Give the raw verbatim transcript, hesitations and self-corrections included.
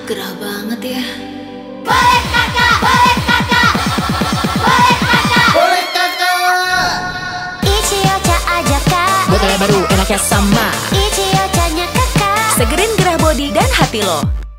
Gerah banget ya. Boleh kakak, boleh kakak, boleh kakak, Boleh kakak. Ichi Ocha aja kak. Buat yang baru enaknya sama. Ichi Ocha-nya kakak. Segerin Gerah body dan hati lo.